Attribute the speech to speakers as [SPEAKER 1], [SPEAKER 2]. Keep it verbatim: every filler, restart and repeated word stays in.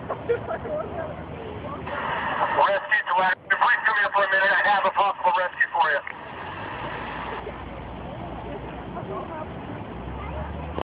[SPEAKER 1] Rescue to last. Please come here for a minute. I have a possible rescue for you.